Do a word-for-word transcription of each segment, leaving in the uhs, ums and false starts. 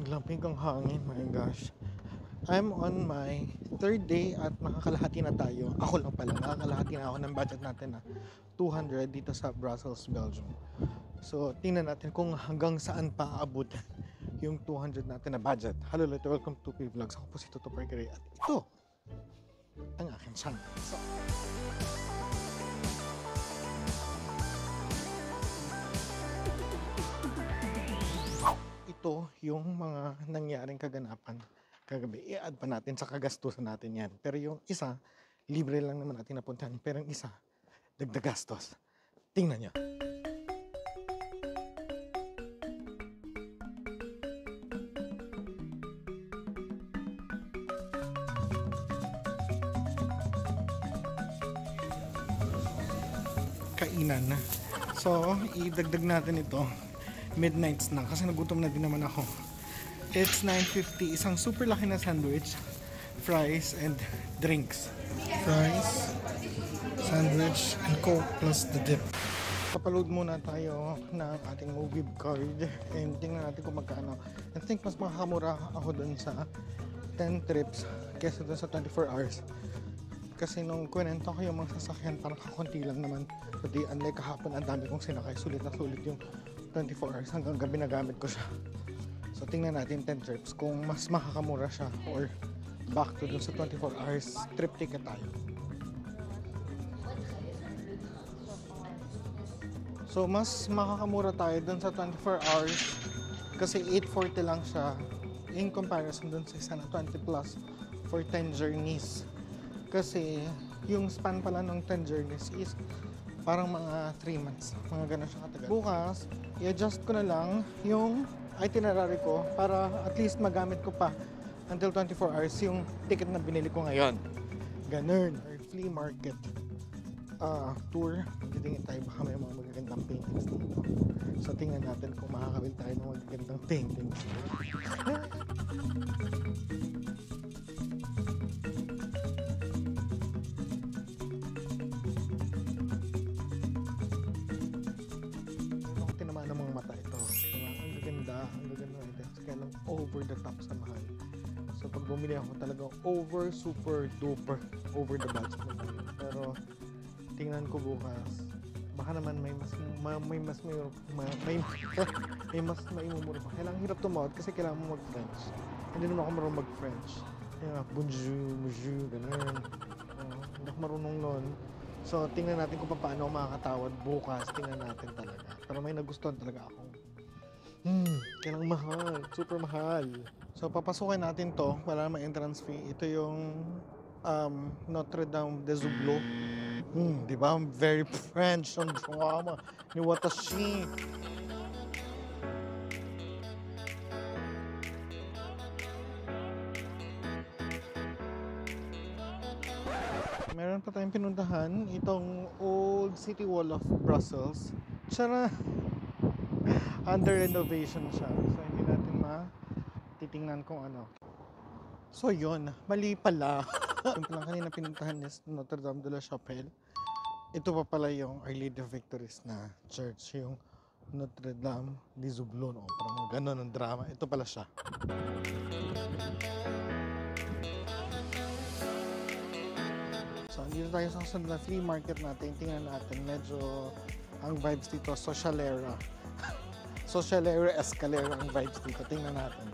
Ang lamig ang hangin, my gosh. I'm on my third day at nakakalahati na tayo. Ako lang pala, nakakalahati na ako ng budget natin na two hundred dito sa Brussels, Belgium. So, tingnan natin kung hanggang saan pa aabot yung two hundred natin na budget. Hello, Lito. Welcome to P Vlogs. Ako po si Toto Pergere at ito ang aking channel. So, ito yung mga nangyaring kaganapan kagabi. I-add pa natin sa kagastusan natin yan. Pero yung isa, libre lang naman natin napuntahan. Pero yung isa, dagdag gastos. Tingnan nyo. Kainan na. So, idagdag natin ito. Midnight snack kasi nagutom na din naman ako. It's nine fifty, isang super laki na sandwich, fries and drinks. Fries, sandwich and coke plus the dip. Kapaload muna tayo ng ating Moviv card and tingnan natin kung magkano. I think mas makakamura ako dun sa ten trips kesa dun sa twenty-four hours. Kasi nung kwento ko yung mga sasakyan parang kakunti lang naman. Pati unlike kahapon ang dami kong sinakay, sulit na sulit yung twenty-four hours hanggang gabi nagamit ko siya. So tingnan natin ten trips kung mas makakamura siya or back to dun sa twenty-four hours trip ticket tayo. So mas makakamura tayo dun sa twenty-four hours kasi eight forty lang siya in comparison dun sa isa na twenty plus for ten journeys. Kasi yung span pala ng ten journeys is parang mga three months. Mga ganun siya katagal. Bukas, i-adjust ko na lang yung itinerary ko para at least magamit ko pa until twenty-four hours yung ticket na binili ko ngayon. Ganun. Or flea market uh, tour. Titingin tayo baka may mga magagandang paintings dito. So tingnan natin kung makakabili tayo ng magagandang paintings. Over the top sa mahal. So pag bumili ako talaga over super duper over the budget naman. Pero tingnan ko bukas baka naman may mas ma, may mas may ma, may, may mas maimumura pa. Kailangan hirap tumawad kasi kailangan mo mag-French. Hindi naman ako marunong mag-French. Kaya bonjour, bonjour, ganun. Uh, hindi ako marunong nun. So tingnan natin kung paano ako makakatawad bukas. Tingnan natin talaga. Pero may nagustuhan talaga ako. Hmm, kailang mahal. Super mahal. So, papasukin natin to. Wala namang entrance fee. Ito yung um, Notre Dame de Zublo. Hmm, di ba? Very French ang drama ni Watashi. Meron pa tayong pinuntahan. Itong Old City Wall of Brussels. Tsara! Under renovation siya. So, hindi natin matitingnan kung ano. So, yun. Mali pala. Yung palang kanina pinuntahan is Notre Dame de la Chapelle. Ito pa pala yung Our Lady of Victories na church. Yung Notre Dame de Zublo. No? Parang gano'n ang drama. Ito pala siya. So, dito tayo sa kasunod na flea market natin. Tingnan natin. Medyo ang vibes dito, socialera. Socialera, escalera ang vibes dito. Tingnan natin.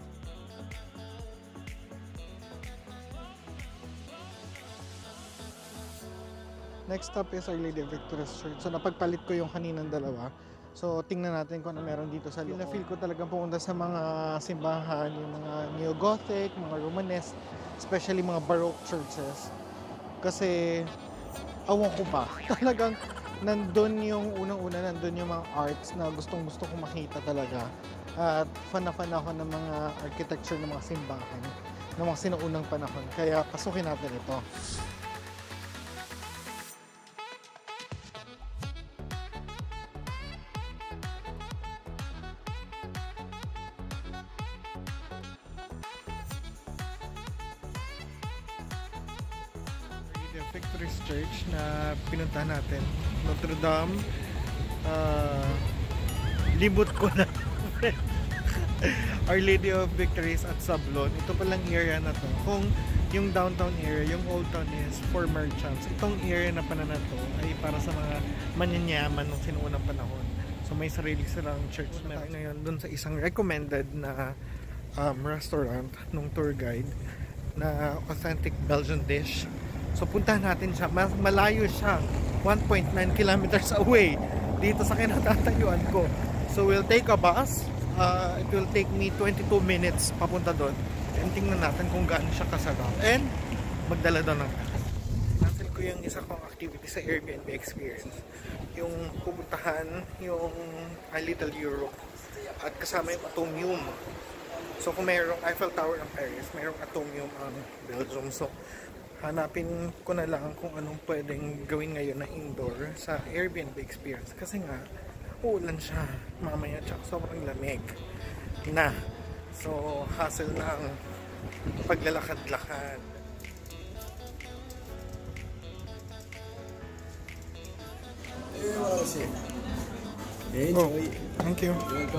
Next stop is Our Lady of Victoria's Church. So, napagpalit ko yung kaninang dalawa. So, tingnan natin kung ano meron dito sa loob. Na-feel ko talagang pumunta sa mga simbahan, yung mga neo-Gothic, mga Romanesque, especially mga Baroque churches. Kasi, awan ko pa. Talagang nandun yung unang-una, nandun yung mga arts na gustong-gusto kong makita talaga. At fan na fan ako ng mga architecture ng mga simbahan ng mga sinuunang panahon. Kaya pasukin natin ito. Victory's Church na pinuntahan natin. Notre Dame. Uh, libot ko na. Our Lady of Victories at Sablon. Ito palang area na to. Kung yung downtown area, yung Old Town is for merchants. Itong area na pa na to ay para sa mga manyanyaman nung sinuunang panahon. So may sarili silang church. Tayo ngayon dun sa isang recommended na um, restaurant nung tour guide na authentic Belgian dish. So puntahan natin siya. Mas malayo siya. one point nine kilometers away dito sa kinatatayuan ko. So we'll take a bus. Uh, it will take me twenty-two minutes papunta doon. And tingnan natin kung gaano siya kasarap. And magdala doon ng gas. Natin ko yung isa kong activity sa Airbnb experience. Yung pupuntahan yung A Little Europe at kasama yung Atomium. So kung mayroong Eiffel Tower ng Paris, mayroong Atomium ang Belgium. So hanapin ko na lang kung anong pwedeng gawin ngayon na indoor sa Airbnb experience. Kasi nga, uulan siya mamaya tsaka sobrang lamig na. So, hassle na ang paglalakad-lakad. Oh, thank you.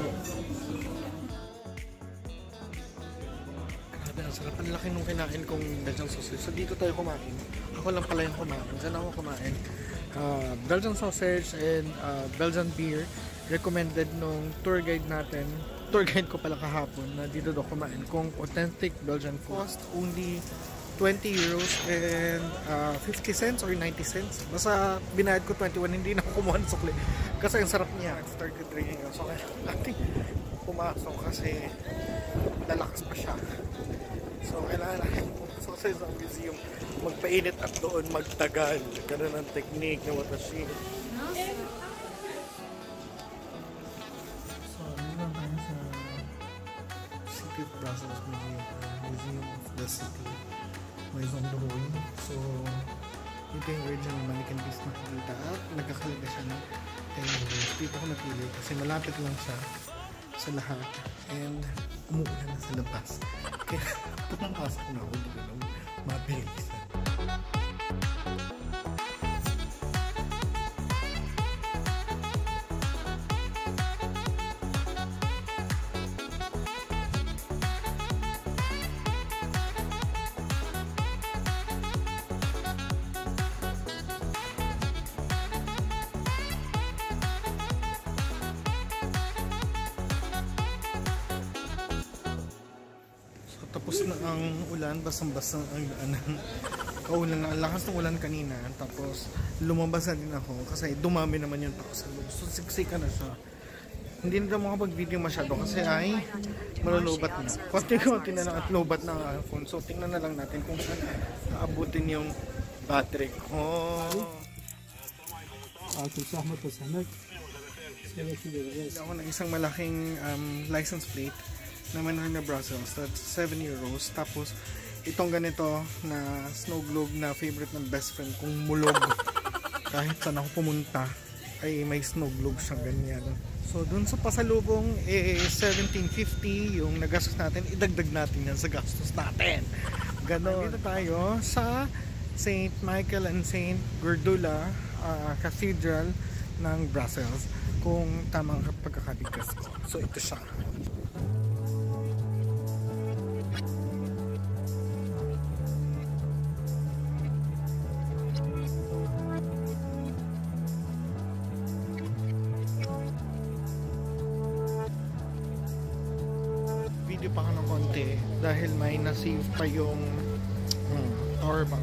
Grabe, ang sarap. Ang laki nung kinain kong Belgian sausage. So, dito tayo kumain. Ako lang pala yung kumain. Saan ako kumain? Uh, Belgian sausage and uh, Belgian beer. Recommended nung tour guide natin. Tour guide ko pala kahapon na dito daw kumain kung authentic Belgian food. Cost only twenty euros and uh, fifty cents or ninety cents. Basta binayad ko twenty-one, hindi na ako kumuha ng sukli. Kasi ang sarap niya. Started drinking. So kaya natin pumasok kasi lalakas pa siya. So kailangan natin pumasok sa museum. Magpainit at doon magtagal. Ganun ang technique na watashi. So, ano lang tayo sa City of Brussels Museum, uh, Museum of the City. May zone doon. So, ito yung original mannequin piece makikita at nagkakalaga siya ng ten euros. Dito ko napili kasi malapit lang siya sa lahat and umuulan na sa labas. Kaya pumapasok na ako dito ng mabilis. Tapos na ang ulan, basang-basang ang daanan. Kaulan na, ang lakas ng ulan kanina. Tapos lumabas na din ako kasi dumami naman yung tao sa loob. So siksika na siya. Hindi na makapag-video masyado kasi ay malulubat na. Konti-konti na lang at lubat na ang phone. So tingnan na lang natin kung saan naabutin yung battery ko. Ako ng isang malaking um, license plate na Manila Brussels, that's seven euros. Tapos itong ganito na snow globe na favorite ng best friend kung mulog kahit saan ako pumunta ay may snow globe siyang ganyan. So dun sa pasalubong eh seventeen fifty yung nagastos natin, idagdag natin yan sa gastos natin. Ganon. Dito tayo sa Saint Michael and Saint Gordula uh, Cathedral ng Brussels kung tamang pagkakabigkas ko. So ito siya. Video pa ka ng konti dahil may na-save pa yung hmm, power bank.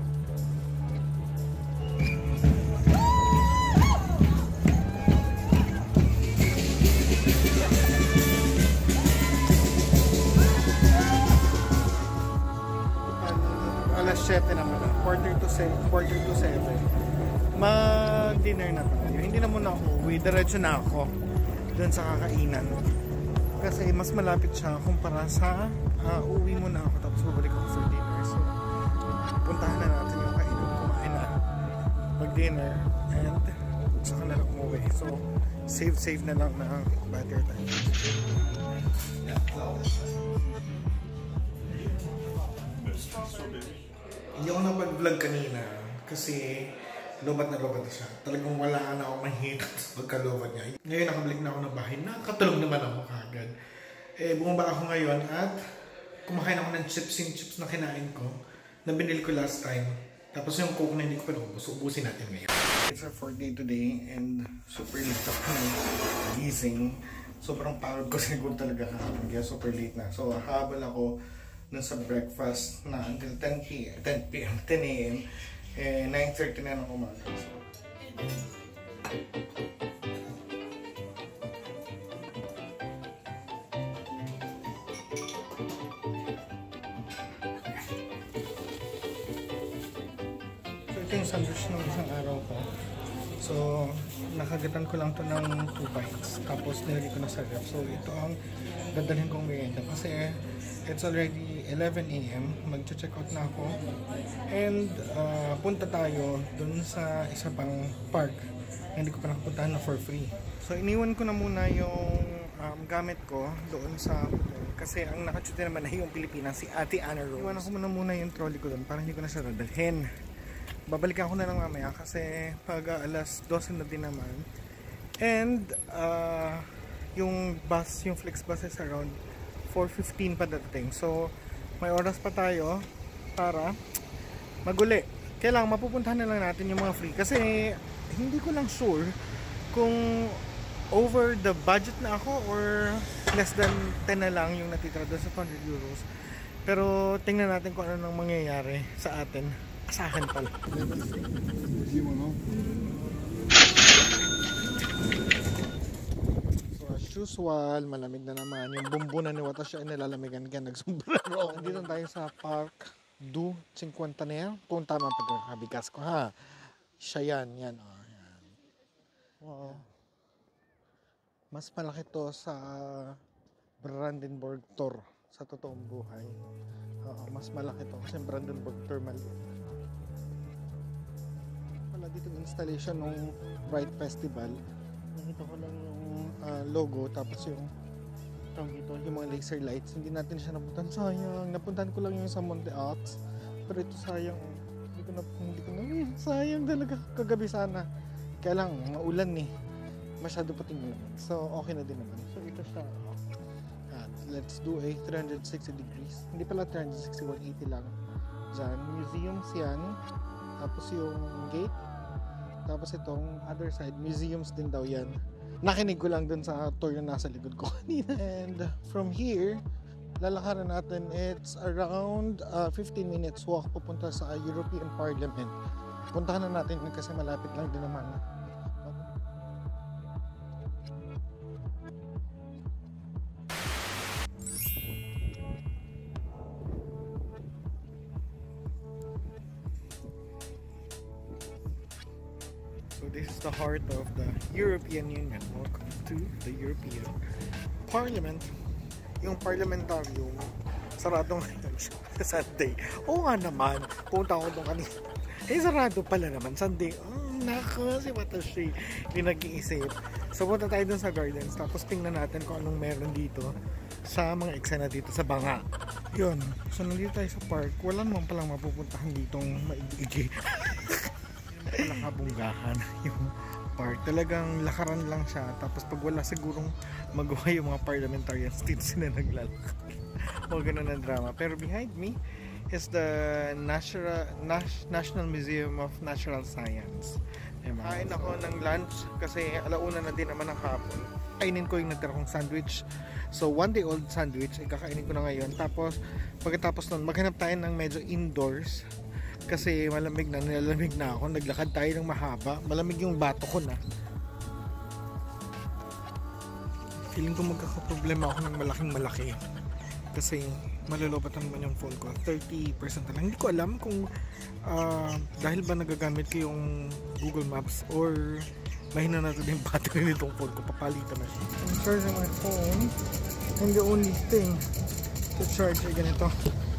alas siyete naman na, quarter to seven, quarter to seven. Mag-dinner na tayo. Hindi na muna ako uwi, diretso na ako dun sa kakainan. Kasi mas malapit siya kumpara sa uh, uwi muna ako tapos babalik ako for dinner. So, puntahan na natin yung kainan, kumain na, mag-dinner, and saka na lang umuwi. So, save-save na lang na battery time. Hindi ako napag-vlog kanina kasi lobat na lobat na siya. Talagang wala na ako mahita sa pagkalobat niya. Ngayon nakabalik na ako ng bahay. Nakatulog naman ako kagad. Eh, bumaba ako ngayon at kumakain ako ng chips yung chips na kinain ko na binili ko last time. Tapos yung coke na hindi ko pa naubos, ubusin natin ngayon. It's our fourth day today and super late ako gising. Sobrang pagod ko siguro talaga kahapon kaya super late na. So habal ako dun sa breakfast na until ten p m, ten a m Eh, nine thirty na ng umaga. So, ito yung sandwich ng isang araw ko. So, nakagatan ko lang to ng two bites. Tapos, nilagay ko na sa ref. So, ito ang dadalhin kong merienda. Kasi, it's already eleven a m Mag-check out na ako. And, uh, punta tayo dun sa isa pang park na hindi ko pa nakapuntahan na for free. So, iniwan ko na muna yung um, gamit ko doon sa hotel. Kasi, ang nakachute naman ay yung Pilipinas, si Ate Anna Rose. Iwan ko muna muna yung trolley ko doon para hindi ko na siya dadalhin. Babalikan ko na lang mamaya kasi pag uh, alas twelve na din naman. And uh, yung bus, yung flex bus is around four fifteen pa dating. So may oras pa tayo para maguli. Kailangan mapupuntahan na lang natin yung mga free kasi hindi ko lang sure kung over the budget na ako or less than ten na lang yung natitira doon sa two hundred euros. Pero tingnan natin kung ano nang mangyayari sa atin. Asahan pala. So as usual, malamig na naman. Yung bumbunan ni Wata siya ay nilalamigan kaya nagsombrero. Nandito tayo sa Park du Cinquantennial. Kung tama pagkakabigas ko ha. Siya yan. Yan. Oh, yan. Wow. Mas malaki to sa Brandenburg Tor sa totoong buhay. Oo, mas malaki to kasi Brandenburg Tor maliit. Dito yung installation ng Bright Festival. Nakita ko lang yung uh, logo tapos yung tawag dito, yung mga laser lights. Hindi natin siya napuntahan. Sayang. Napuntahan ko lang yung sa Monte Ox. Pero ito sayang. Hindi ko na, hindi ko na, eh, sayang talaga. Kagabi sana. Kaya lang, maulan eh. Masyado puting lang. So, okay na din naman. So, ito siya. Uh, let's do a three hundred sixty degrees. Hindi pala three hundred sixty, one eighty lang. Diyan. Museums yan. Tapos yung gate. Tapos itong other side, museums din daw yan. Nakinig ko lang dun sa tour na nasa likod ko kanina. And from here, lalakaran natin, it's around uh, fifteen minutes walk pupunta sa European Parliament. Puntahan na natin kasi malapit lang din naman. So this is the heart of the European Union. Welcome to the European Parliament. Yung parliamentarium, sarado ngayon siya sa Sunday. Oo nga naman, punta ako doon kanina. Eh sarado pala naman, Sunday. Oh, nako, si Watashi yung nag-iisip. So punta tayo doon sa gardens, tapos tingnan natin kung anong meron dito sa mga eksena dito sa Banga. Yun, so nandito tayo sa park. Wala naman palang mapupuntahan ditong maigigi. Nakabunggahan yung park. Talagang lakaran lang siya. Tapos pag wala sigurong magawa yung mga parliamentarians dito sila naglalakad. O ganun ang drama. Pero behind me is the National, National Museum of Natural Science. Diba? Kain ako ng lunch kasi alauna na din naman ng hapon. Kainin ko yung natira kong sandwich. So one day old sandwich, ikakainin ko na ngayon. Tapos pagkatapos nun, maghanap tayo ng medyo indoors. Kasi malamig na, nilalamig na ako. Naglakad tayo ng mahaba. Malamig yung bato ko na. Feeling ko magkakaproblema ako ng malaking malaki. Kasi malulubat naman yung phone ko. thirty percent na lang. Hindi ko alam kung uh, dahil ba nagagamit ko yung Google Maps or mahina na ito yung battery nitong phone ko. Papalitan na siya. I'm charging my phone and the only thing to charge ay ganito.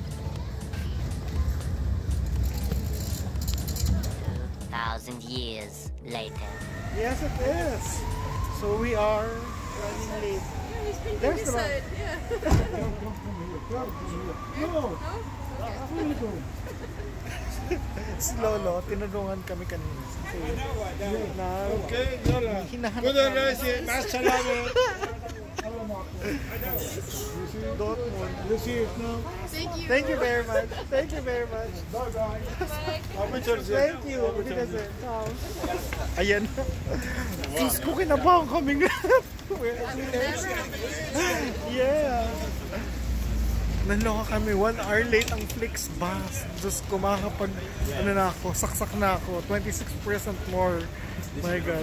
Thousand years later. Yes, it is. So we are running late. Yeah, he's been There's this the side. Yeah. No. No? Okay. Si Lolo, tinulungan kami kanina. Kasi na, hinahanap namin. Dortmund. You see it now? Thank you. Thank you very much. Thank you very much. Bye. Thank you. Ciao. Ayan. Sis ko kinabang kaming yeah. Naloka kami. One hour late ang Flixbus. Diyos ko, makakapag, ano na ako, saksak na ako. twenty-six percent more. My God.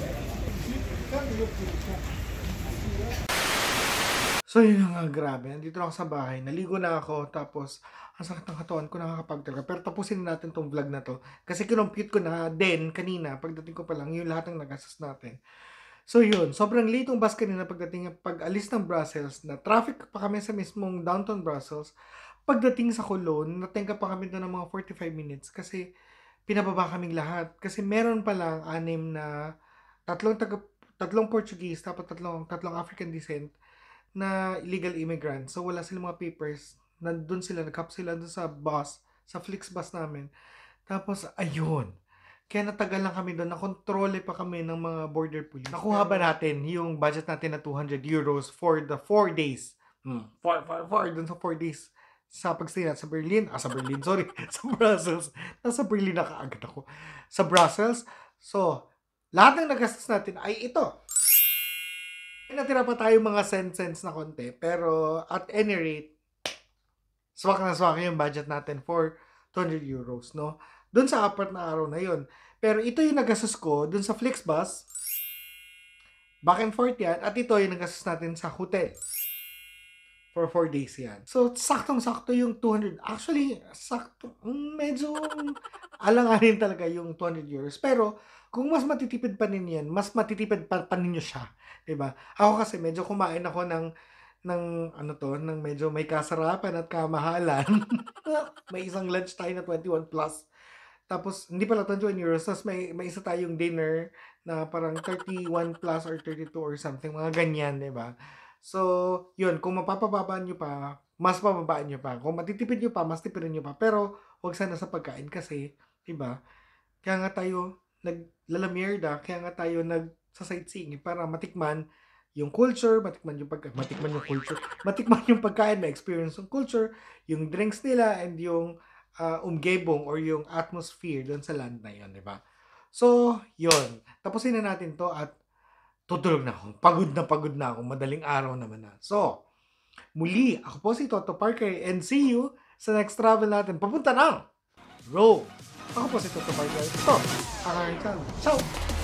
So yun na nga, grabe. Nandito na ako sa bahay. Naligo na ako. Tapos, ang sakit ng katawan ko, nakakapagtalaga. Pero tapusin na natin tong vlog na to. Kasi kinompute ko na din kanina, pagdating ko pa lang, yung lahat ng nagastos natin. So yun, sobrang late yung bus kanina pagdating, pag-alis ng Brussels, na traffic pa kami sa mismong downtown Brussels. Pagdating sa Cologne, natingka pa kami doon ng mga forty-five minutes kasi pinababa kaming lahat. Kasi meron pa lang anim na tatlong, taga, tatlong Portuguese, tapos tatlong, tatlong African descent na illegal immigrants. So wala silang mga papers. Nandun sila, nag-cap sila dun sa bus, sa Flixbus namin. Tapos, ayun. Kaya natagal lang kami doon, nakontrole pa kami ng mga border police. Nakuha ba natin yung budget natin na two hundred euros for the four days? Hmm. four, four, four, doon sa four days sa pagstay natin sa Berlin. Ah, sa Berlin, sorry. Sa Brussels. Nasa Berlin na kaagad ako. Sa Brussels. So, lahat ng nagastos natin ay ito. Natira pa tayo mga cents-cents na konti. Pero, at any rate, swak na swak yung budget natin for two hundred euros, no? Doon sa apat na araw na yon. Pero ito yung nagastos ko doon sa Flixbus. Back and forth yan. At ito yung nagastos natin sa hotel. For four days yan. So, saktong-sakto yung two hundred. Actually, sakto. Medyo alanganin talaga yung two hundred euros. Pero, kung mas matitipid pa ninyo yan, mas matitipid pa, pa ninyo siya. Diba? Ako kasi medyo kumain ako ng ng ano to, ng medyo may kasarapan at kamahalan. May isang lunch tayo na twenty-one plus. Tapos, hindi pala twenty-one euros. Tapos, may, may isa tayong dinner na parang thirty-one plus or thirty-two or something. Mga ganyan, di ba? So, yun. Kung mapapababaan nyo pa, mas pababaan nyo pa. Kung matitipid nyo pa, mas tipirin nyo pa. Pero, huwag sana sa pagkain kasi, di ba? Kaya nga tayo naglalamierda. Kaya nga tayo nagsa-sightseeing para matikman yung culture, matikman yung pagkain, matikman yung culture, matikman yung pagkain, ma-experience yung culture, yung drinks nila, and yung Uh, umgebong or yung atmosphere doon sa land na yun, di ba? So, yun. Tapusin na natin to at tutulog na ako. Pagod na pagod na ako. Madaling araw naman na. So, muli, ako po si Toto Parker and see you sa next travel natin. Papunta ng Rome. Ako po si Toto Parker. Ito, ang aking channel. Ciao!